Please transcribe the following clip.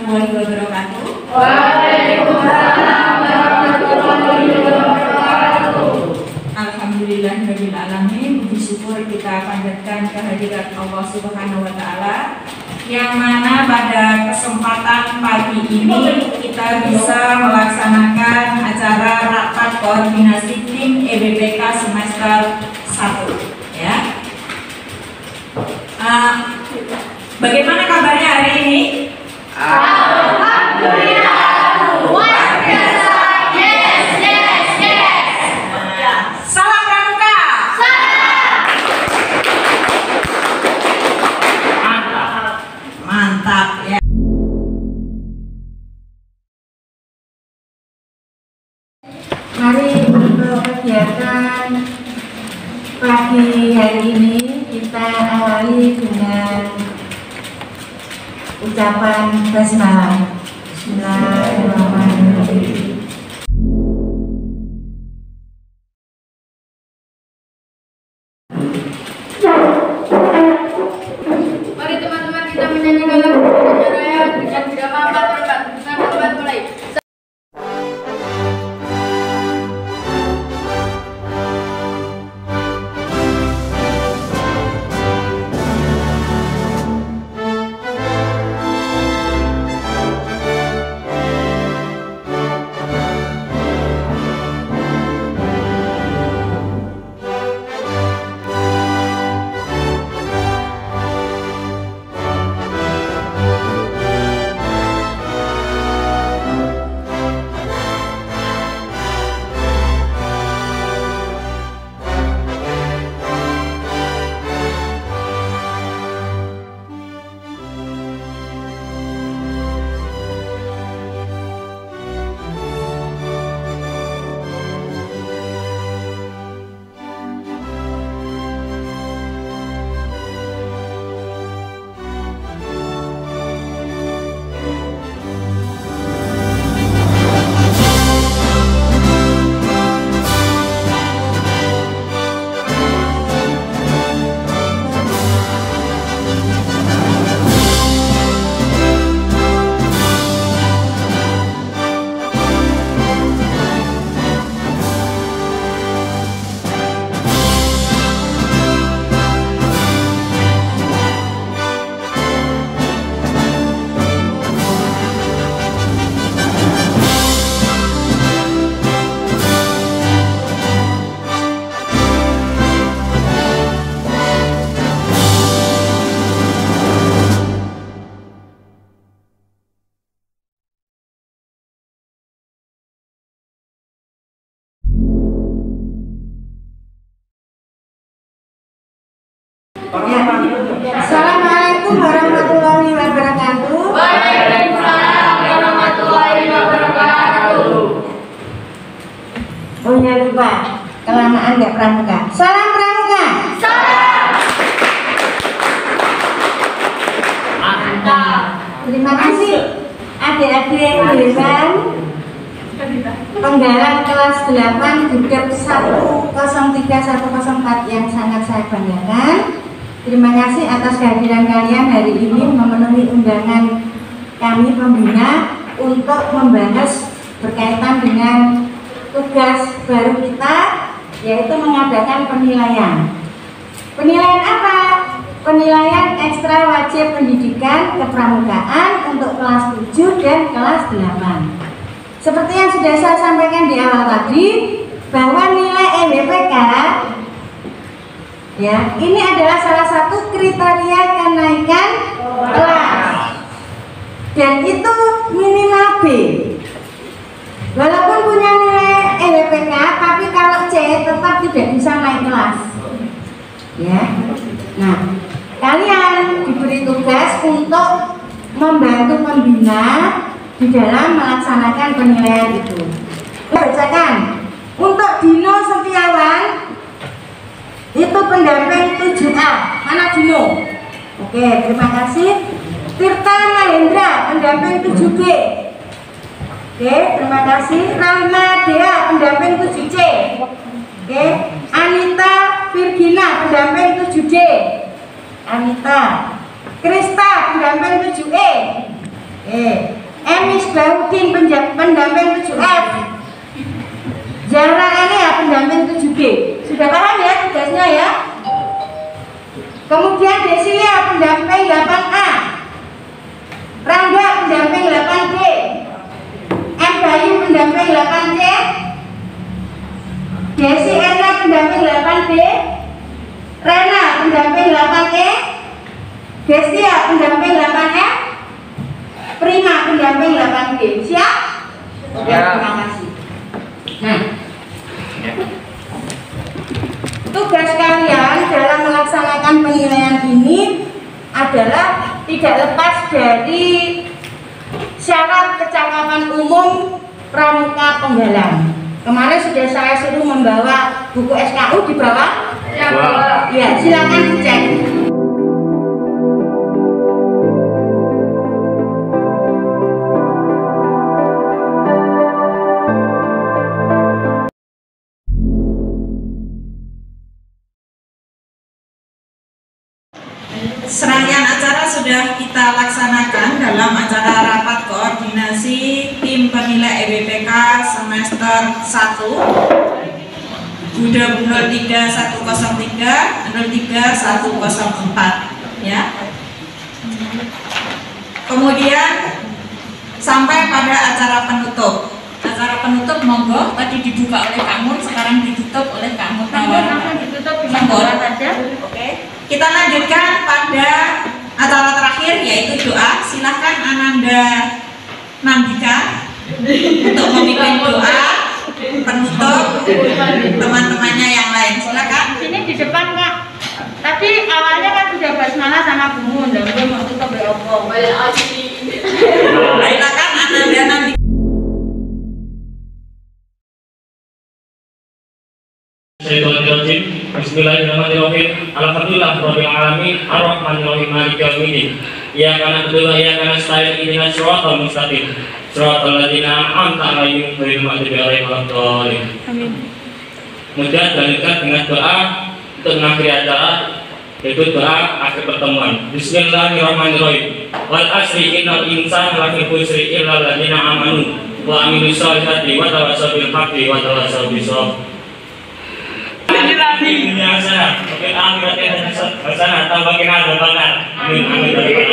warahmatullahi wabarakatuh. Waalaikumsalam warahmatullahi wabarakatuh. Alhamdulillahirabbil alamin. Puji syukur kita panjatkan kehadirat Allah Subhanahu wa taala yang mana pada kesempatan pagi ini kita bisa melaksanakan acara rapat koordinasi tim EBPK semester 1 ya. Bagaimana kabarnya hari ini? Alhamdulillah luar biasa. Yes, yes, yes. Salam Pramuka. Mantap ya. Mari untuk kegiatan pagi hari ini kita awali dengan ucapan basmalah. Bismillahirrahmanirrahim. Mari teman-teman kita menyanyikan lagu Indonesia Raya dengan irama 4/4. Dengan teman mulai. Assalamualaikum warahmatullahi wabarakatuh. Waalaikumsalam warahmatullahi wabarakatuh. Oh ya lupa, kelamaan nggak pramuka. Salam pramuka. Salam. Mantap. Terima kasih adik-adik Dewan Penggalan kelas 8 Gudeg 103-104 yang sangat saya banggakan. Terima kasih atas kehadiran kalian hari ini memenuhi undangan kami pembina untuk membahas berkaitan dengan tugas baru kita, yaitu mengadakan penilaian. Penilaian apa? Penilaian ekstra wajib pendidikan kepramukaan untuk kelas 7 dan kelas 8. Seperti yang sudah saya sampaikan di awal tadi, bahwa nilai EBPK ya, ini adalah salah satu kriteria kenaikan kelas. Dan itu minimal B. Walaupun punya nilai EBPK, tapi kalau C tetap tidak bisa naik kelas. Ya. Nah, kalian diberi tugas untuk membantu pembina di dalam melaksanakan penilaian itu. Bacakan. Untuk Dino Setiawan itu pendamping 7A. Mana Dino? Oke, terima kasih. Tirta Mahendra pendamping 7B. Oke, terima kasih. Rahma Dea pendamping 7C. Oke, Anita Virgina pendamping 7D. Anita. Krista pendamping 7E. Misbahuddin pendamping 7F. Zahra Elia pendamping 7G. Sudah paham ya tugasnya ya? Kemudian Desilia pendamping 8A, Rangga pendamping 8D, M Bayu pendamping 8C, Desi Erna pendamping 8D, Rena pendamping 8E, Destia pendamping 8F, Prima pendamping 8G. Siap? Oke, terima kasih. Nah, tugas kalian dalam melaksanakan penilaian ini adalah tidak lepas dari syarat kecakapan umum pramuka penggalan. Kemarin sudah saya suruh membawa buku SKU di bawah. Ya, silakan dicek. Serangkaian acara sudah kita laksanakan dalam acara rapat koordinasi tim penilai EBPK semester 1 Buda 03103 03104 ya. Kemudian sampai pada acara penutup. Acara penutup monggo tadi dibuka oleh kamu, sekarang ditutup oleh kamu. Langsung ditutup di monggo saja. Oke. Kita lanjutkan pada acara terakhir yaitu doa. Silahkan Ananda Nandika untuk memimpin doa penutup teman-temannya yang lain. Silakan. Sini di depan Kak. Tadi awalnya kan sudah basmalah sama Bungun dan gue mau tutup berapa? Silakan Ananda Nandika. Bismillahirrahmanirrahim. Alhamdulillah rabbil alamin arrahmanirrahim maliki yaumiddin. Iyyaka na'budu wa iyyaka nasta'in ihdinas siratal mustaqim. Siratal ladzina an'amta 'alaihim ghairil maghdubi 'alaihim waladdallin. Amin. Kemudian dilanjutkan dengan doa untuk mengakhiri acara, yaitu doa akhir pertemuan. Bismillahirrahmanirrahim. Wal asri innal insana lafi khusri illa alladzina amanu wa amilus solihati wa tawassaw bil haqqi wa tawassaw bis sabr. Dunia sana, oke, akhiratnya sana, tambah kena ada benar. Amin, amin.